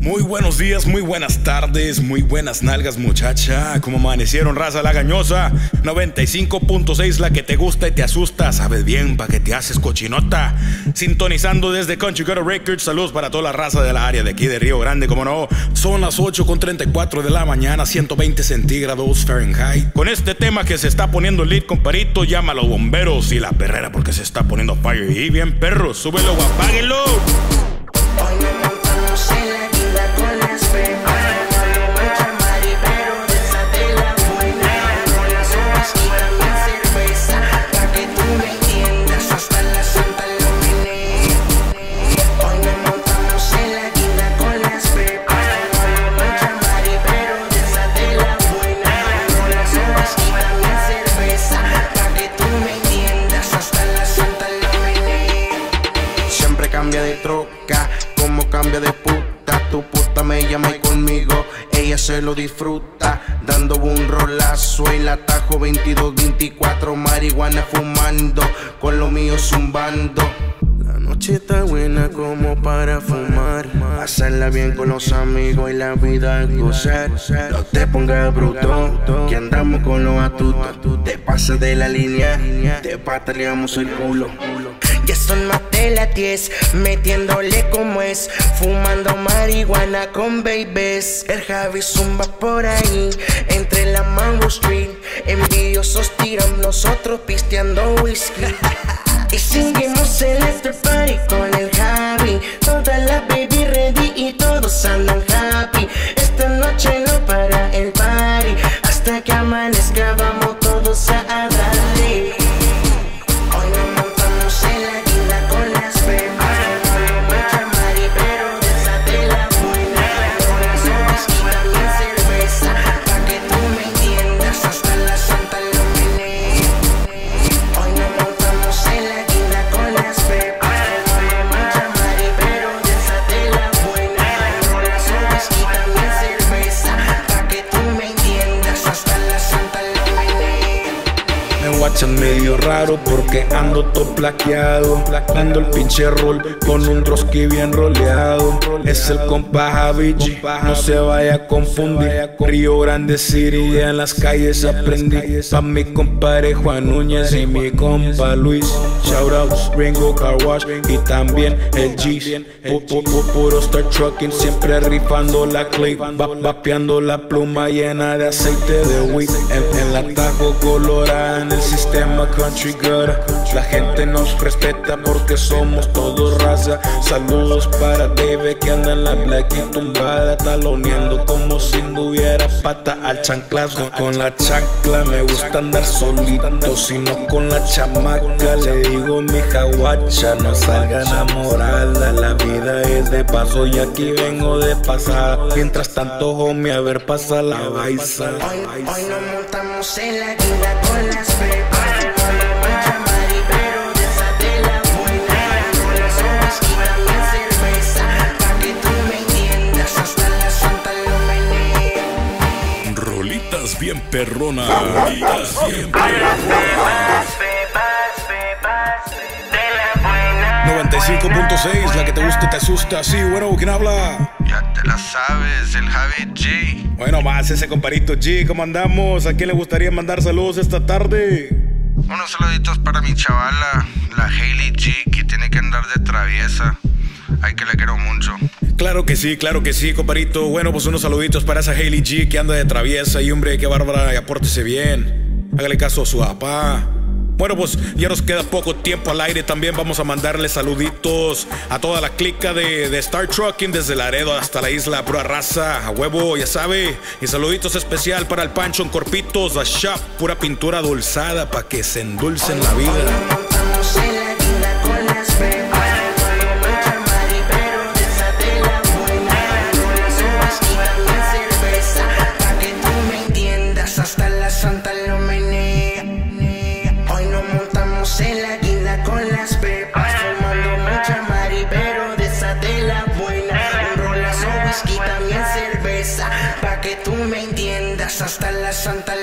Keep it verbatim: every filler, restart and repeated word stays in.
Muy buenos días, muy buenas tardes, muy buenas nalgas, muchacha. ¿Cómo amanecieron, raza lagañosa? noventa y cinco punto seis, la que te gusta y te asusta. Sabes bien pa' que te haces cochinota. Sintonizando desde Country Gutter Records. Saludos para toda la raza de la área de aquí de Río Grande, como no. Son las ocho con treinta y cuatro de la mañana, ciento veinte centígrados Fahrenheit. Con este tema que se está poniendo lit, comparito, llama a los bomberos y la perrera porque se está poniendo fire. Y bien, perro, súbelo o apáguelo. Hoy nos montamos en la guinda con las pepas. No mucha mari, pero de esa de la buena. Con las uvas y también cerveza. Pa' que tú me entiendas, hasta la santa lo menea. Hoy nos montamos en la guinda con las pepas. No mucha mari, pero de esa de la buena. Con las uvas y también cerveza. Pa' que tú me entiendas, hasta la santa lo menea. Siempre cambia de troca, como cambia de puta. Tu puta me llama y conmigo ella se lo disfruta. Dando un rolazo el atajo veintidós veinticuatro. Marihuana fumando, con lo mío zumbando. La noche está buena como para fumar, pasarla bien con los amigos y la vida gozar. No te pongas bruto, que andamos con los atutos. Te pasas de la línea, te pataleamos el culo. Ya son más de las diez, metiéndole como es, fumando marihuana con babies. El Javi zumba por ahí, entre la Mango Street. Envidiosos tiran, nosotros pisteando whisky. Y seguimos el after party con el Javi. Toda la baby ready y todos andan happy. Esta noche no para el party, hasta que amanezca vamos todos a darle. Hoy nos montamos en la guinda con las pepas. No mucha mari, pero de esa de la buena. Con las uvas y también cerveza. Pa' que tú me entiendas, hasta la santa lo menea. Hoy nos montamos en la guinda con las pepas. No mucha mari, pero de esa de la buena. Con las uvas y también cerveza. Pa' que tú me entiendas, hasta la santa lo menea. Me guachan medio raro porque ando todo plaqueado. Ando el pinche rol con un troski bien roleado. Es el compa Javi G, no se vaya a confundir. Río Grande City, en las calles aprendí. Pa' mi compadre Juan Núñez y mi compa Luis. Shoutouts, Ringo Car Wash y también el G. Pu- pu- pu- Puro Star Trucking, siempre rifando la clip. Va- Vapeando la pluma llena de aceite de weed. En, en la Tajo colorada, en el sistema Country Gutter. La gente nos respeta porque somos todos raza. Saludos para Dave que anda en la black y tumbada, taloneando como si no hubiera pata al chanclazo. Con la chancla me gusta andar solito, sino con la chamaca. Le digo mi jaguacha, no salga enamorada. La vida es de paso y aquí vengo de pasada. Mientras tanto, homie, a ver pasa la baisa. Hoy, hoy nos montamos en la guinda con las pepas. No mucha mari, pero de esa de la buena. Con las uvas y también cerveza. Pa' que tú me entiendas, hasta la santa lo menea. Rolitas bien perronas. Rolitas bien perronas. Pepas, pepas, de la buena. noventa y cinco punto seis, la que te gusta y te asusta. Sí, bueno, ¿quién habla? Ya te la sabes, el Javi G. Bueno, más ese comparito G, ¿cómo andamos? ¿A quién le gustaría mandar saludos esta tarde? Unos saluditos para mi chavala, la Hailey G, que tiene que andar de traviesa. Ay, que la quiero mucho. Claro que sí, claro que sí, comparito. Bueno, pues unos saluditos para esa Hailey G que anda de traviesa. Y hombre, qué bárbara, y apórtese bien. Hágale caso a su papá. Bueno, pues ya nos queda poco tiempo al aire. También vamos a mandarle saluditos a toda la clica de, de Star Trucking, desde Laredo hasta la isla, pura raza, a huevo, ya sabe. Y saluditos especial para el Pancho en Corpitos, a Shop, pura pintura dulzada para que se endulcen la vida. Nos montamos en la guinda con las pepas. No mucha mari, pero de esa de la buena. Con las uvas y también cerveza. Pa' que tú me entiendas, hasta la santa lo menea. Hoy nos montamos en la guinda con las pepas. Fumando mucha mari, pero de esa de la buena. Un rolazo, whisky, también cerveza. Pa' que tú me entiendas, hasta la santa